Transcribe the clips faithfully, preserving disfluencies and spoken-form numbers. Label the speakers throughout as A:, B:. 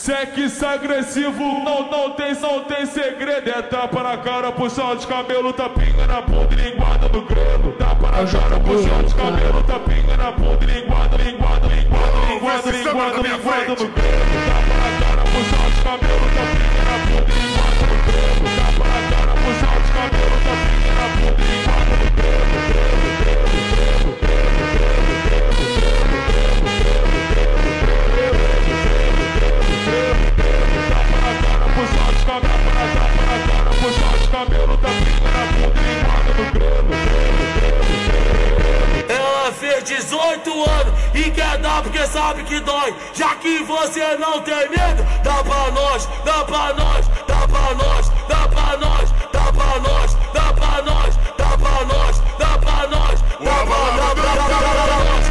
A: Sexo agressivo, não, não tem, não tem segredo. É tapa na cara, puxão de cabelo, tapinha na bunda e linguada no grelo. Tapa na cara, puxão de cabelo, tapinha na bunda e linguada, linguada, linguada, linguada, linguada, linguada no grelo. Tapa na cara, puxão de cabelo, tapinha na bunda e linguada no grelo. Tapa na cara, puxão de cabelo, tapinha na bunda e linguada no grelo, grelo, grelo, grelo, grelo, grelo, grelo, grelo, grelo, grelo, grelo, grelo,
B: ela fez dezoito anos e quer dar porque sabe que dói. Já que você não tem medo, dá pra nós, dá pra nós, dá pra nós, dá pra nós, dá pra nós, dá pra nós, dá pra nós, dá pra nós, dá pra nós,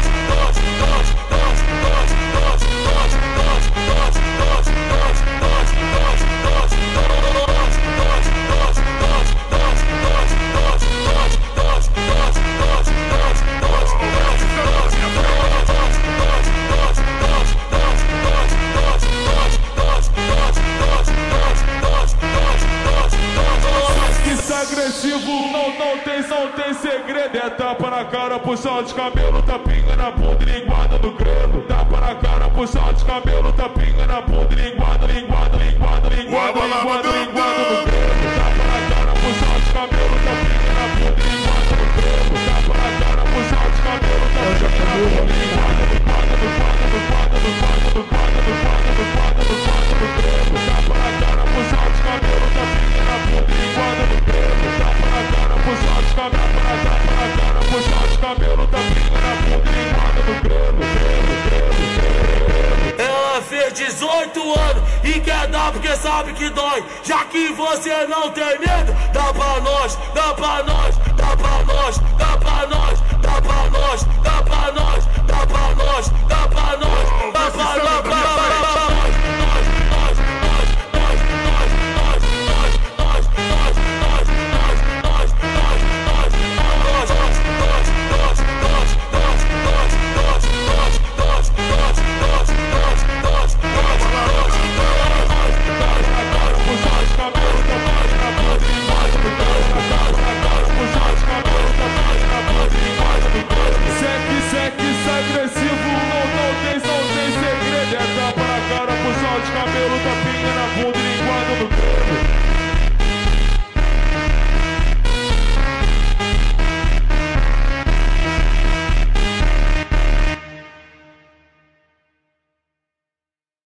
A: agressivo, não, não tem, não tem segredo. É tapa na cara, puxão de cabelo, tapinha na bunda e linguada no grelo. Tapa na cara, puxão de cabelo, tapinha na bunda e linguada, linguada, linguada, linguada, linguada, linguada no grelo. Tapa na cara, puxão de cabelo, tapinha na bunda e linguada no grelo. Tapa na cara, puxão de cabelo, tapinha na bunda e linguada, linguada, linguada, linguada, linguada, linguada, linguada, linguada, linguada no grelo. Tapa na cara, puxão de cabelo, tapinha na bunda e linguada no grelo. Puxão de cabelo, tapa na cara, puxão de cabelo, tapinha na bunda e linguada no grelo, grelo, grelo, grelo.
B: Ela fez dezoito anos e quer dar porque sabe que dói. Já que você não tem medo, dá pra nós, dá pra nós, dá pra nós, dá pra nós, dá pra nós, dá pra nós, dá pra nós, dá pra nós, dá pra nós.
A: Agressivo, não, não tem, não tem segredo. É tapa na cara, puxão de cabelo, tapinha na bunda.